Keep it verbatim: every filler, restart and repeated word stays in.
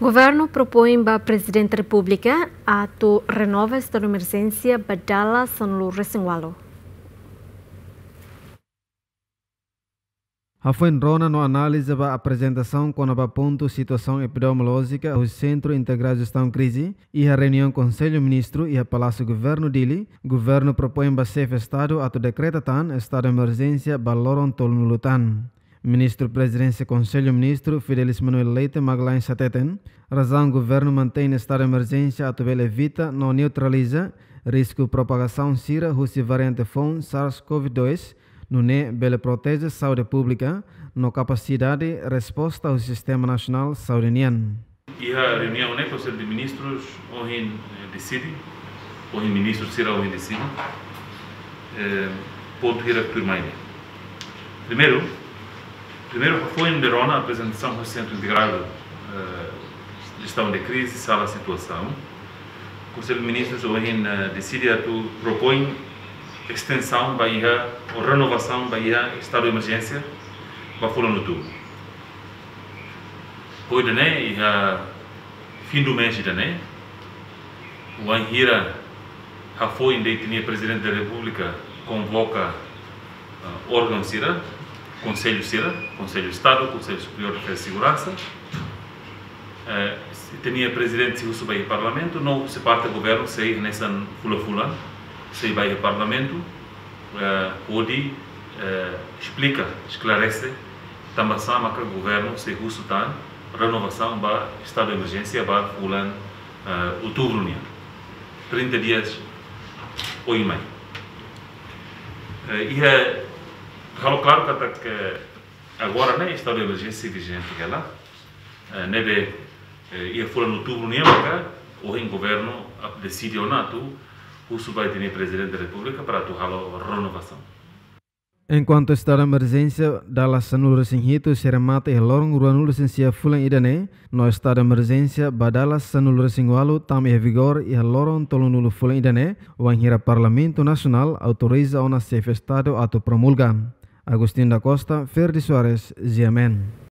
Governo propõe para Presidente da República a to renova estado de emergência badala sanlu resingualo. A foi rona no análise da apresentação com a ponto situação epidemiológica ao Centro Integrado de Gestão Crise e a reunião Conselho Ministro e a Palácio Governo dele, governo propõe para chefe Estado a to decreta tan estado de emergência baloron tolnulutan. Ministro Presidência Conselho Ministro Fidelis Manuel Leite Magalhães Sateten, razão governo mantém estado de emergência a to evita não neutraliza risco de propagação sira russa variante fon SARS-CoV dois no ne bele protege a saúde pública no capacidade de resposta ao Sistema Nacional Saúde-Nian. E a reunião né Conselho de Ministros hoje decide, hoje ministro será hoje decide, eh, ponto ir a primeiro. Primeiro, primeiro foi em Verona a apresentação do Centro Integrado eh, de Gestão de Crise, sala de situação. O Conselho de Ministros hoje uh, decide a tu propõe extensão Bahia ou renovação Bahia estado de emergência para fora no tubo. Hoje né e a fim do mês de né o anhira a foi em tinha Presidente da República convoca uh, órgão sira Conselho sira Conselho de Estado Conselho Superior de Defesa e Segurança uh, tinha Presidente se Bahia Parlamento não se parte do governo se nessa fula fula se vai ao Parlamento, uh, onde uh, explica, esclarece, também sama que o governo se russa renovação para estado de emergência para fulan uh, outubro nia, trinta dias ou e meio. Uh, e é uh, claro que, que agora né estado de emergência vigente que ela, uh, neve uh, ia fulan outubro nia, porque o governo decide ou não o vai ter Presidente da República para atuar a renovação. Enquanto estado de emergência, da sanula sinhito se remata e lorong ruanul licencia fulan idane, no estado de emergência, badala sanula singualo tam e vigor e lorong tolunulu fulan idane, o anhira Parlamento Nacional autoriza una chefe Estado a to promulgar. Agustín da Costa, Ferdi Soares, Ziamen.